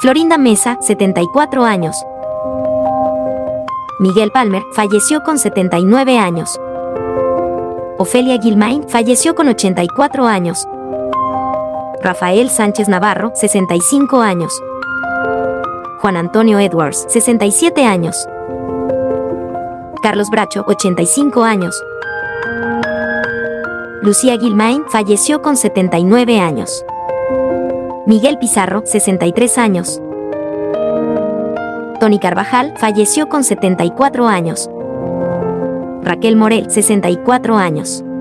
Florinda Mesa, 74 años. Miguel Palmer falleció con 79 años. Ofelia Guilmain falleció con 84 años. Rafael Sánchez Navarro, 65 años. Juan Antonio Edwards, 67 años. Carlos Bracho, 85 años. Lucía Guilmain falleció con 79 años. Miguel Pizarro, 63 años. Tony Carvajal falleció con 74 años. Raquel Morel, 64 años.